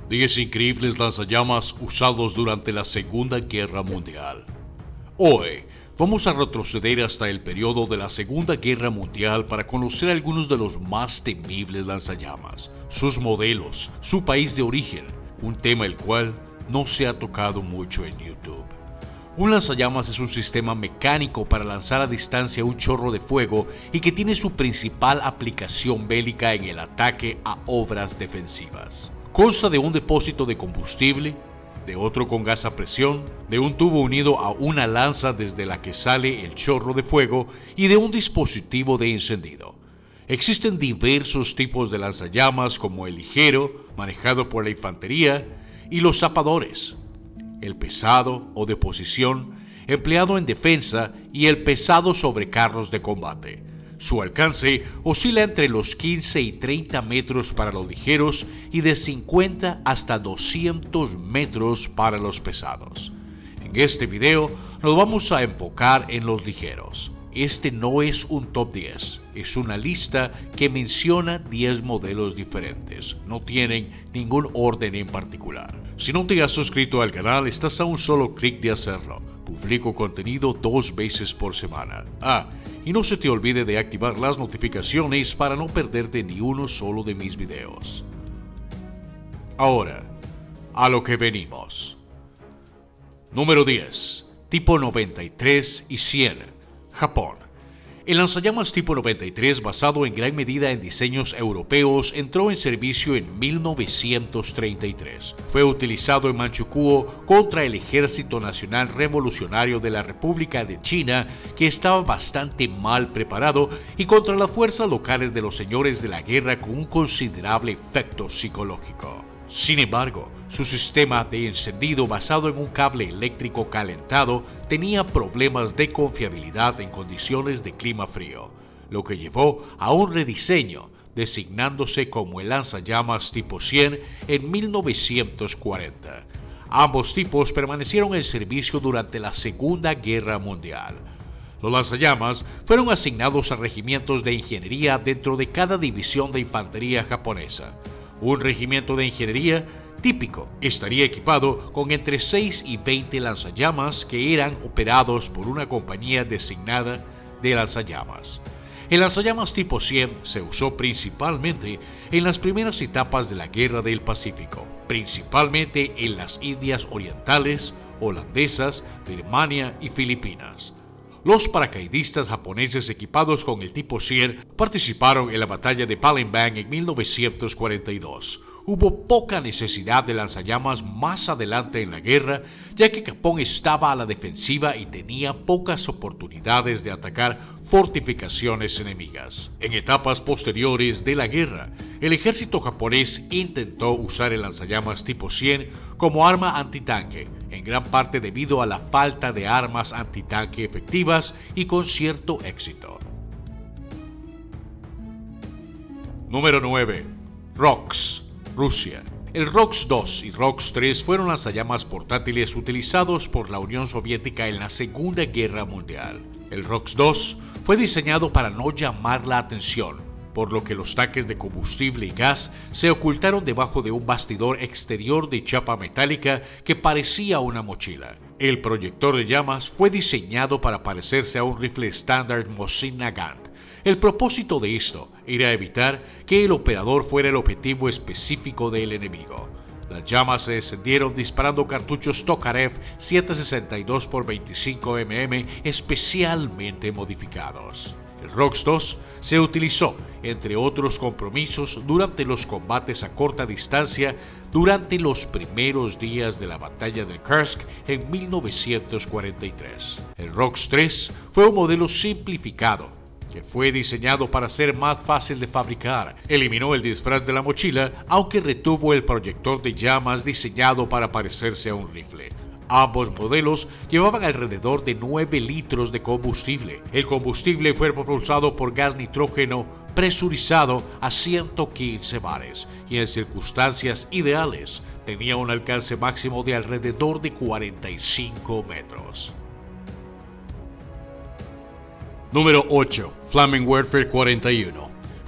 10 increíbles lanzallamas usados durante la Segunda Guerra Mundial. Hoy vamos a retroceder hasta el periodo de la Segunda Guerra Mundial para conocer algunos de los más temibles lanzallamas, sus modelos, su país de origen, un tema el cual no se ha tocado mucho en YouTube. Un lanzallamas es un sistema mecánico para lanzar a distancia un chorro de fuego y que tiene su principal aplicación bélica en el ataque a obras defensivas. Consta de un depósito de combustible, de otro con gas a presión, de un tubo unido a una lanza desde la que sale el chorro de fuego y de un dispositivo de encendido. Existen diversos tipos de lanzallamas como el ligero, manejado por la infantería, y los zapadores, el pesado o de posición, empleado en defensa, y el pesado sobre carros de combate. Su alcance oscila entre los 15 y 30 metros para los ligeros y de 50 hasta 200 metros para los pesados. En este video nos vamos a enfocar en los ligeros. Este no es un top 10, es una lista que menciona 10 modelos diferentes, no tienen ningún orden en particular. Si no te has suscrito al canal, estás a un solo clic de hacerlo. Publico contenido 2 veces por semana. Y no se te olvide de activar las notificaciones para no perderte ni uno solo de mis videos. Ahora, a lo que venimos. Número 10. Tipo 93 y 100. Japón. El lanzallamas tipo 93, basado en gran medida en diseños europeos, entró en servicio en 1933. Fue utilizado en Manchukuo contra el Ejército Nacional Revolucionario de la República de China, que estaba bastante mal preparado, y contra las fuerzas locales de los señores de la guerra con un considerable efecto psicológico. Sin embargo, su sistema de encendido basado en un cable eléctrico calentado tenía problemas de confiabilidad en condiciones de clima frío, lo que llevó a un rediseño, designándose como el lanzallamas tipo 100 en 1940. Ambos tipos permanecieron en servicio durante la Segunda Guerra Mundial. Los lanzallamas fueron asignados a regimientos de ingeniería dentro de cada división de infantería japonesa. Un regimiento de ingeniería típico estaría equipado con entre 6 y 20 lanzallamas que eran operados por una compañía designada de lanzallamas. El lanzallamas tipo 100 se usó principalmente en las primeras etapas de la Guerra del Pacífico, principalmente en las Indias Orientales, holandesas, Birmania y Filipinas. Los paracaidistas japoneses equipados con el tipo 100 participaron en la batalla de Palembang en 1942. Hubo poca necesidad de lanzallamas más adelante en la guerra, ya que Japón estaba a la defensiva y tenía pocas oportunidades de atacar fortificaciones enemigas. En etapas posteriores de la guerra, el ejército japonés intentó usar el lanzallamas tipo 100 como arma antitanque, en gran parte debido a la falta de armas antitanque efectivas y con cierto éxito. Número 9. ROX, Rusia. El ROX 2 y ROX 3 fueron lanzallamas portátiles utilizados por la Unión Soviética en la Segunda Guerra Mundial. El ROX 2 fue diseñado para no llamar la atención, por lo que los tanques de combustible y gas se ocultaron debajo de un bastidor exterior de chapa metálica que parecía una mochila. El proyector de llamas fue diseñado para parecerse a un rifle estándar Mosin Nagant. El propósito de esto era evitar que el operador fuera el objetivo específico del enemigo. Las llamas se encendieron disparando cartuchos Tokarev 7.62 x 25 mm especialmente modificados. El ROX 2 se utilizó, entre otros compromisos, durante los combates a corta distancia durante los primeros días de la batalla de Kursk en 1943. El ROX 3 fue un modelo simplificado que fue diseñado para ser más fácil de fabricar. Eliminó el disfraz de la mochila, aunque retuvo el proyector de llamas diseñado para parecerse a un rifle. Ambos modelos llevaban alrededor de 9 litros de combustible. El combustible fue propulsado por gas nitrógeno presurizado a 115 bares y en circunstancias ideales tenía un alcance máximo de alrededor de 45 metros. Número 8. Flaming Warfare 41.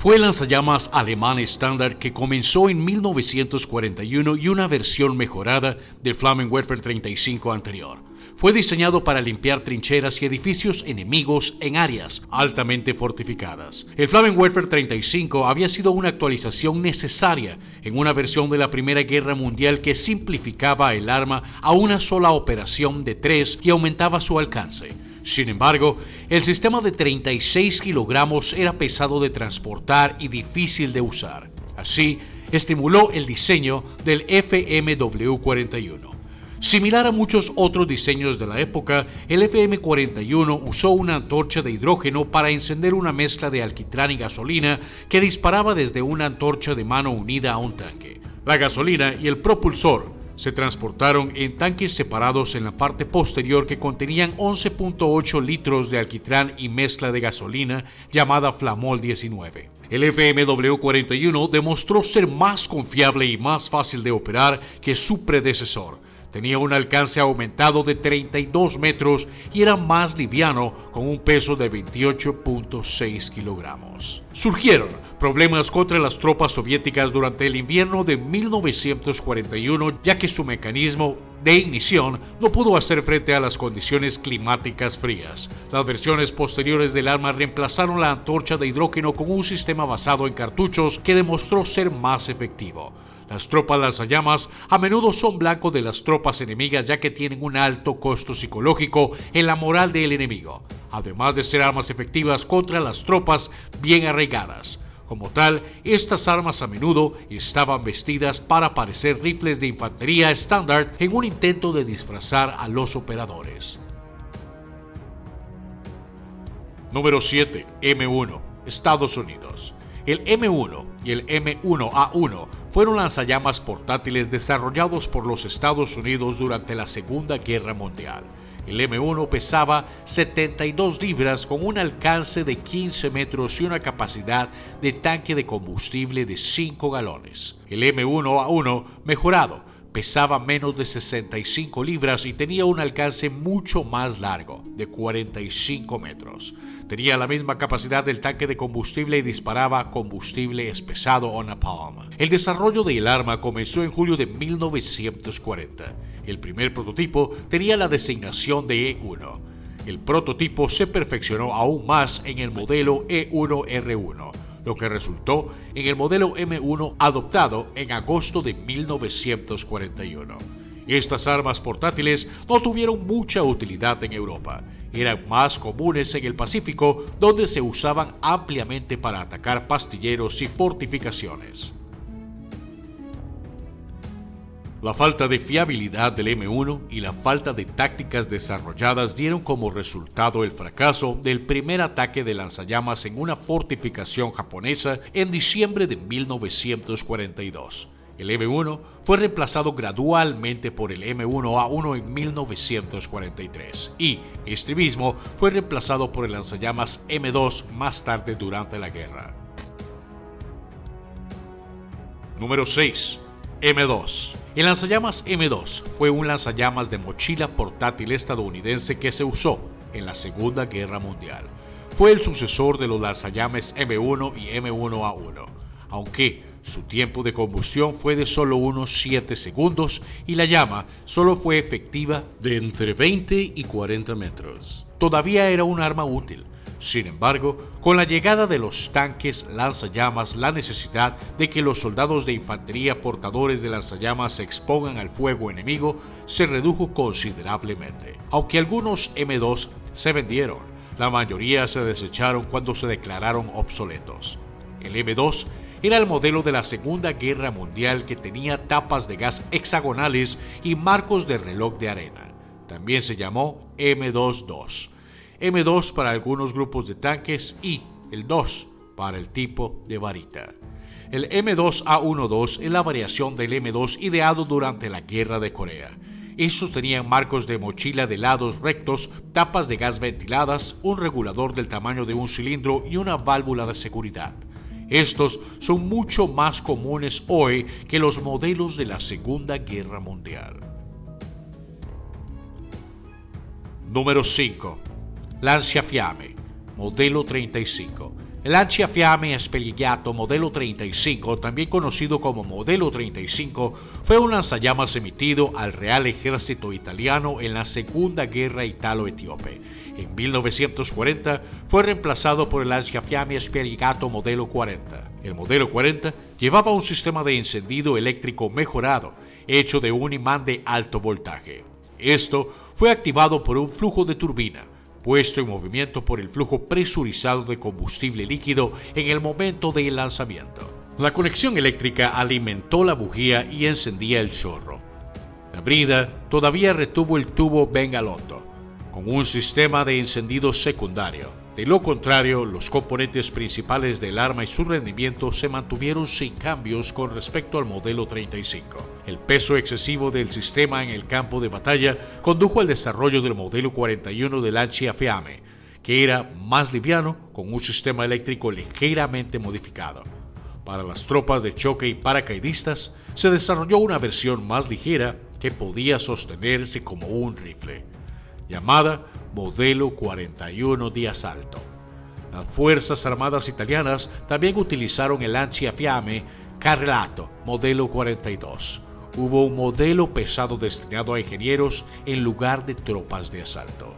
Fue el lanzallamas alemán estándar que comenzó en 1941 y una versión mejorada del Flammenwerfer 35 anterior. Fue diseñado para limpiar trincheras y edificios enemigos en áreas altamente fortificadas. El Flammenwerfer 35 había sido una actualización necesaria en una versión de la Primera Guerra Mundial que simplificaba el arma a una sola operación de 3 y aumentaba su alcance. Sin embargo, el sistema de 36 kilogramos era pesado de transportar y difícil de usar. Así, estimuló el diseño del FMW41. Similar a muchos otros diseños de la época, el FM41 usó una antorcha de hidrógeno para encender una mezcla de alquitrán y gasolina que disparaba desde una antorcha de mano unida a un tanque. La gasolina y el propulsor se transportaron en tanques separados en la parte posterior que contenían 11.8 litros de alquitrán y mezcla de gasolina llamada Flamol 19. El FMW41 demostró ser más confiable y más fácil de operar que su predecesor. Tenía un alcance aumentado de 32 metros y era más liviano con un peso de 28.6 kilogramos. Surgieron problemas contra las tropas soviéticas durante el invierno de 1941, ya que su mecanismo de ignición no pudo hacer frente a las condiciones climáticas frías. Las versiones posteriores del arma reemplazaron la antorcha de hidrógeno con un sistema basado en cartuchos que demostró ser más efectivo. Las tropas lanzallamas a menudo son blanco de las tropas enemigas ya que tienen un alto costo psicológico en la moral del enemigo, además de ser armas efectivas contra las tropas bien arraigadas. Como tal, estas armas a menudo estaban vestidas para parecer rifles de infantería estándar en un intento de disfrazar a los operadores. Número 7. M1. Estados Unidos. El M1 y el M1A1 fueron lanzallamas portátiles desarrollados por los Estados Unidos durante la Segunda Guerra Mundial. El M1 pesaba 72 libras con un alcance de 15 metros y una capacidad de tanque de combustible de 5 galones. El M1A1 mejorado pesaba menos de 65 libras y tenía un alcance mucho más largo, de 45 metros. Tenía la misma capacidad del tanque de combustible y disparaba combustible espesado o napalm. El desarrollo del arma comenzó en julio de 1940. El primer prototipo tenía la designación de E1. El prototipo se perfeccionó aún más en el modelo E1R1, lo que resultó en el modelo M1 adoptado en agosto de 1941. Estas armas portátiles no tuvieron mucha utilidad en Europa. Eran más comunes en el Pacífico, donde se usaban ampliamente para atacar pastilleros y fortificaciones. La falta de fiabilidad del M1 y la falta de tácticas desarrolladas dieron como resultado el fracaso del primer ataque de lanzallamas en una fortificación japonesa en diciembre de 1942. El M1 fue reemplazado gradualmente por el M1A1 en 1943 y este mismo fue reemplazado por el lanzallamas M2 más tarde durante la guerra. Número 6. M2. El lanzallamas M2 fue un lanzallamas de mochila portátil estadounidense que se usó en la Segunda Guerra Mundial. Fue el sucesor de los lanzallamas M1 y M1A1, aunque su tiempo de combustión fue de solo unos 7 segundos y la llama solo fue efectiva de entre 20 y 40 metros. Todavía era un arma útil. Sin embargo, con la llegada de los tanques lanzallamas, la necesidad de que los soldados de infantería portadores de lanzallamas se expongan al fuego enemigo se redujo considerablemente. Aunque algunos M2 se vendieron, la mayoría se desecharon cuando se declararon obsoletos. El M2 era el modelo de la Segunda Guerra Mundial que tenía tapas de gas hexagonales y marcos de reloj de arena. También se llamó M2-2. M2 para algunos grupos de tanques y el 2 para el tipo de varita. El M2A12 es la variación del M2 ideado durante la Guerra de Corea. Estos tenían marcos de mochila de lados rectos, tapas de gas ventiladas, un regulador del tamaño de un cilindro y una válvula de seguridad. Estos son mucho más comunes hoy que los modelos de la Segunda Guerra Mundial. Número 5. Lanciafiamme, modelo 35. El Lanciafiamme Spiegato Modelo 35, también conocido como Modelo 35, fue un lanzallamas emitido al Real Ejército Italiano en la Segunda Guerra Italo-Etíope. En 1940 fue reemplazado por el Lanciafiamme Spiegato Modelo 40. El Modelo 40 llevaba un sistema de encendido eléctrico mejorado, hecho de un imán de alto voltaje. Esto fue activado por un flujo de turbina, puesto en movimiento por el flujo presurizado de combustible líquido en el momento del lanzamiento. La conexión eléctrica alimentó la bujía y encendía el chorro. La brida todavía retuvo el tubo Bengalotto, con un sistema de encendido secundario. De lo contrario, los componentes principales del arma y su rendimiento se mantuvieron sin cambios con respecto al modelo 35. El peso excesivo del sistema en el campo de batalla condujo al desarrollo del modelo 41 del Lanciafiamme, que era más liviano con un sistema eléctrico ligeramente modificado. Para las tropas de choque y paracaidistas, se desarrolló una versión más ligera que podía sostenerse como un rifle, llamada Modelo 41 de asalto. Las Fuerzas Armadas italianas también utilizaron el Lanciafiamme Carrelato Modelo 42. Hubo un modelo pesado destinado a ingenieros en lugar de tropas de asalto.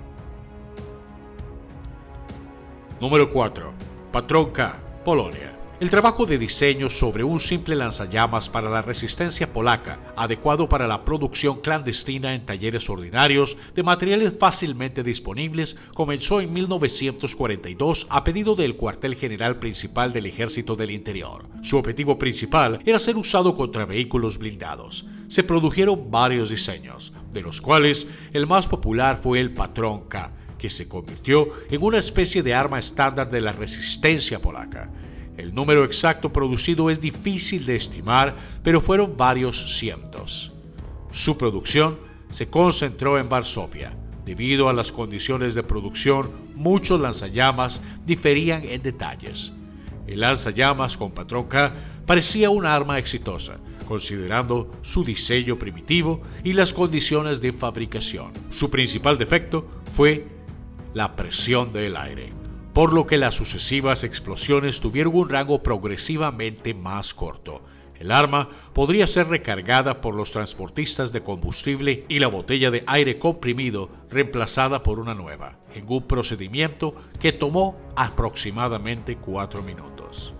Número 4. Patrón K, Polonia. El trabajo de diseño sobre un simple lanzallamas para la resistencia polaca, adecuado para la producción clandestina en talleres ordinarios de materiales fácilmente disponibles, comenzó en 1942 a pedido del cuartel general principal del Ejército del Interior. Su objetivo principal era ser usado contra vehículos blindados. Se produjeron varios diseños, de los cuales el más popular fue el Patrón K, que se convirtió en una especie de arma estándar de la resistencia polaca. El número exacto producido es difícil de estimar, pero fueron varios cientos. Su producción se concentró en Varsovia. Debido a las condiciones de producción, muchos lanzallamas diferían en detalles. El lanzallamas con Patrón K parecía una arma exitosa, considerando su diseño primitivo y las condiciones de fabricación. Su principal defecto fue la presión del aire, por lo que las sucesivas explosiones tuvieron un rango progresivamente más corto. El arma podría ser recargada por los transportistas de combustible y la botella de aire comprimido reemplazada por una nueva, en un procedimiento que tomó aproximadamente 4 minutos.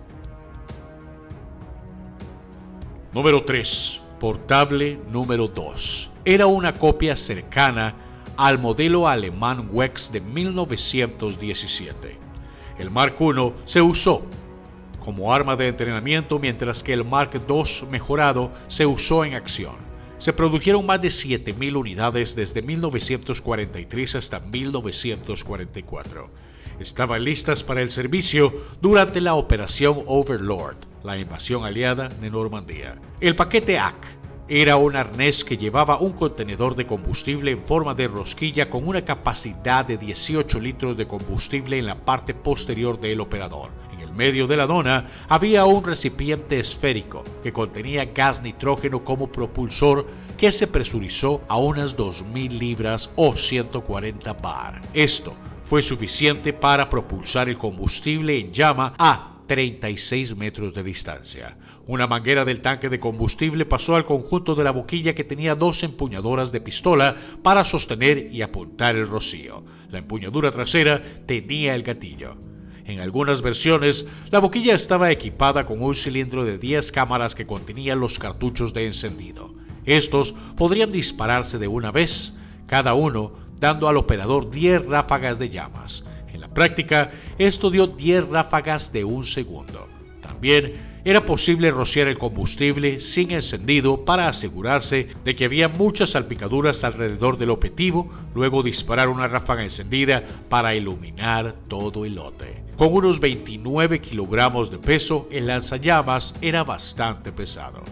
Número 3. Portable número 2. Era una copia cercana al modelo alemán Wex de 1917. El Mark I se usó como arma de entrenamiento, mientras que el Mark II mejorado se usó en acción. Se produjeron más de 7.000 unidades desde 1943 hasta 1944. Estaban listas para el servicio durante la Operación Overlord, la invasión aliada de Normandía. El paquete AC era un arnés que llevaba un contenedor de combustible en forma de rosquilla con una capacidad de 18 litros de combustible en la parte posterior del operador. En el medio de la dona había un recipiente esférico que contenía gas nitrógeno como propulsor, que se presurizó a unas 2.000 libras o 140 bar. Esto fue suficiente para propulsar el combustible en llama a 36 metros de distancia. Una manguera del tanque de combustible pasó al conjunto de la boquilla, que tenía 2 empuñaduras de pistola para sostener y apuntar el rocío. La empuñadura trasera tenía el gatillo. En algunas versiones, la boquilla estaba equipada con un cilindro de 10 cámaras que contenía los cartuchos de encendido. Estos podrían dispararse de una vez, cada uno dando al operador 10 ráfagas de llamas. En la práctica, esto dio 10 ráfagas de 1 segundo. También era posible rociar el combustible sin encendido para asegurarse de que había muchas salpicaduras alrededor del objetivo, luego disparar una ráfaga encendida para iluminar todo el lote. Con unos 29 kilogramos de peso, el lanzallamas era bastante pesado.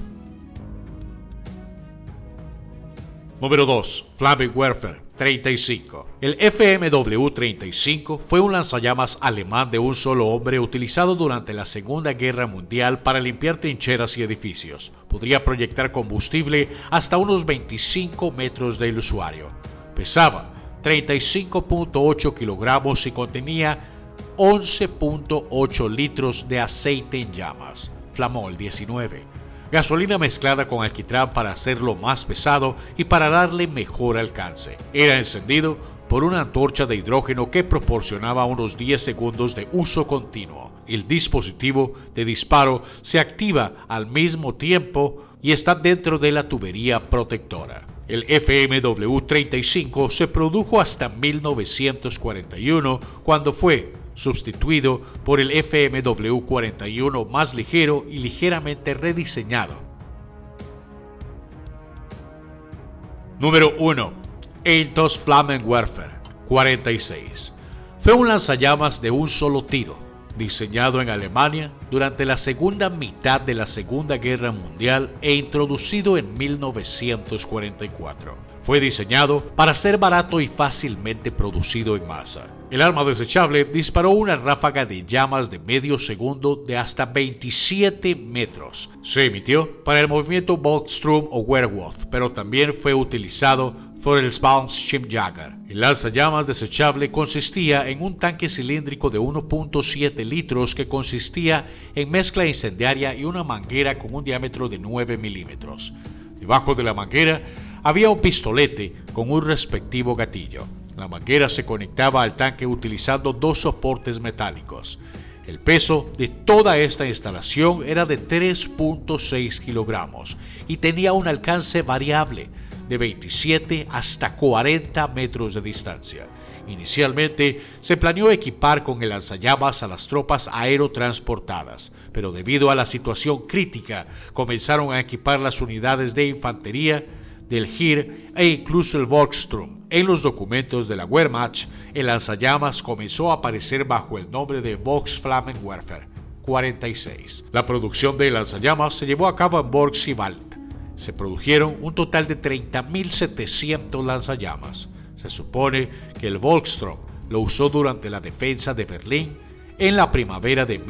Número 2. Flammenwerfer 35. El FMW-35 fue un lanzallamas alemán de un solo hombre utilizado durante la Segunda Guerra Mundial para limpiar trincheras y edificios. Podría proyectar combustible hasta unos 25 metros del usuario. Pesaba 35.8 kilogramos y contenía 11.8 litros de aceite en llamas, Flamol 19, gasolina mezclada con alquitrán para hacerlo más pesado y para darle mejor alcance. Era encendido por una antorcha de hidrógeno que proporcionaba unos 10 segundos de uso continuo. El dispositivo de disparo se activa al mismo tiempo y está dentro de la tubería protectora. El FMW-35 se produjo hasta 1941, cuando fue sustituido por el FMW-41 más ligero y ligeramente rediseñado. Número 1. Atos Flammenwerfer 46. Fue un lanzallamas de un solo tiro, diseñado en Alemania durante la segunda mitad de la Segunda Guerra Mundial e introducido en 1944. Fue diseñado para ser barato y fácilmente producido en masa. El arma desechable disparó una ráfaga de llamas de medio segundo de hasta 27 metros. Se emitió para el movimiento Volkssturm o Werwolf, pero también fue utilizado por el Sturmjäger. El lanzallamas desechable consistía en un tanque cilíndrico de 1.7 litros que consistía en mezcla incendiaria y una manguera con un diámetro de 9 milímetros. Debajo de la manguera había un pistolete con un respectivo gatillo. La manguera se conectaba al tanque utilizando dos soportes metálicos. El peso de toda esta instalación era de 3.6 kilogramos y tenía un alcance variable de 27 hasta 40 metros de distancia. Inicialmente se planeó equipar con el lanzallamas a las tropas aerotransportadas, pero debido a la situación crítica comenzaron a equipar las unidades de infantería del Heer e incluso el Volkssturm. En los documentos de la Wehrmacht, el lanzallamas comenzó a aparecer bajo el nombre de Volksflammenwerfer 46. La producción de lanzallamas se llevó a cabo en Borg-Seewald. Se produjeron un total de 30.700 lanzallamas. Se supone que el Volkssturm lo usó durante la defensa de Berlín en la primavera de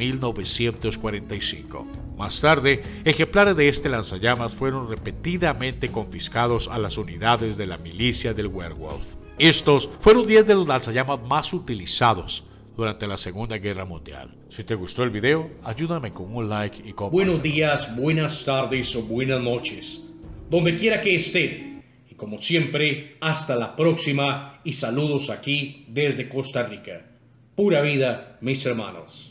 1945. Más tarde, ejemplares de este lanzallamas fueron repetidamente confiscados a las unidades de la milicia del Werwolf. Estos fueron 10 de los lanzallamas más utilizados durante la Segunda Guerra Mundial. Si te gustó el video, ayúdame con un like y compártelo. Buenos días, buenas tardes o buenas noches, donde quiera que estén. Y como siempre, hasta la próxima y saludos aquí desde Costa Rica. Pura vida, mis hermanos.